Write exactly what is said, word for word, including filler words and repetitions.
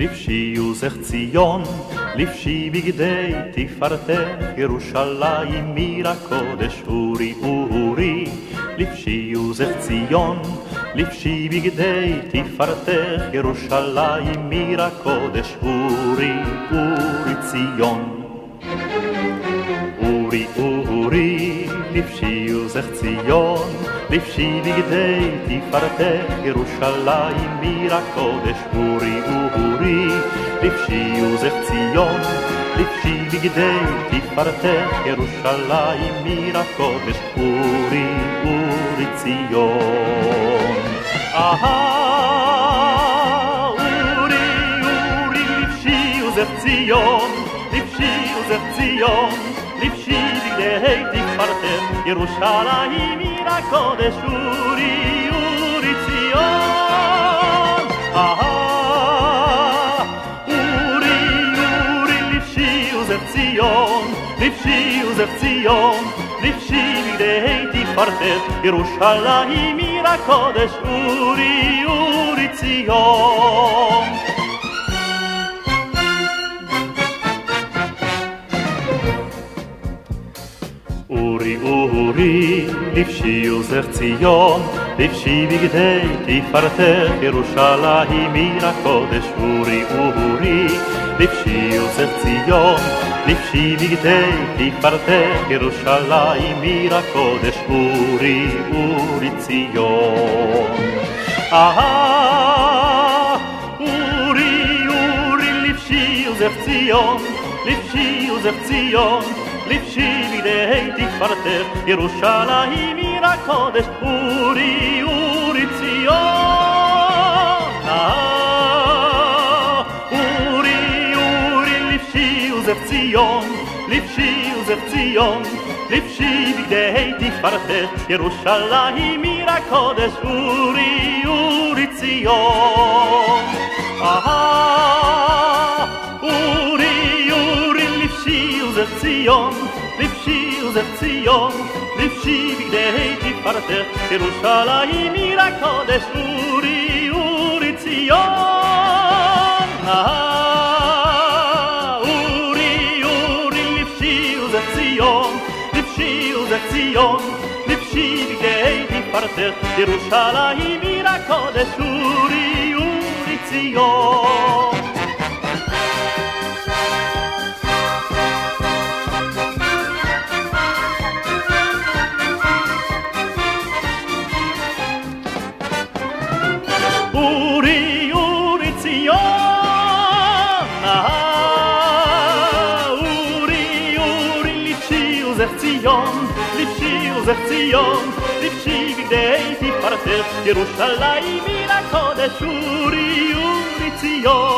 לבשי וזך ציון, לבשי בגדי תפארתך, ירושלים עיר הקודש, אורי אורי. לבשי וזך ציון, לבשי בגדי תפארתך, ירושלים עיר הקודש, אורי אורי ציון. אורי אורי, לבשי וזך ציון, לבשי בגדי תפארתך, ירושלים עיר הקודש, אורי אורי. לבשי וזך ציון, לבשי בגדי תפארתך, ירושלים עיר הקודש, אורי אורי ציון. אהה, אורי אורי, לבשי וזך ציון, לבשי וזך ציון, לבשי בגדי תפארתך, ירושלים עיר הקודש, אורי אורי ציון. אהה, אורי אורי, לבשי וזך ציון, לבשי וזך ציון, לבשי בגדי תפארתך, ירושלים עיר הקודש, אורי אורי ציון. אורי אורי, לבשי וזך ציון, לבשי בגדי תפארתך, ירושלים עיר הקודש, אורי אורי. לבשי וזך ציון, לבשי בגדי תפארתך, ירושלים עיר הקודש, אורי אורי ציון. אהה, אורי אורי, לבשי וזך ציון, לבשי וזך ציון, לבשי בגדי תפארתך, ירושלים עיר הקודש, אורי אורי ציון. אורי אורי, לבשי וזך ציון, לבשי וזך ציון, לבשי בגדי תפארתך, ירושלים עיר הקודש, אורי אורי ציון. אורי אורי, לבשי וזך ציון, לבשי וזך ציון, לבשי בגדי תפארתך, ירושלים עיר הקודש, אורי אורי ציון. אורי אורי, לבשי וזך ציון, לבשי וזך ציון, לבשי בגדי תפארתך, ירושלים עיר הקודש, אורי אורי ציון. אורי אורי ציון, אורי אורי, לבשי וזך ציון, לבשי וזך ציון, לבשי בגדי תפארתך, ירושלים עיר הקודש, אורי אורי ציון.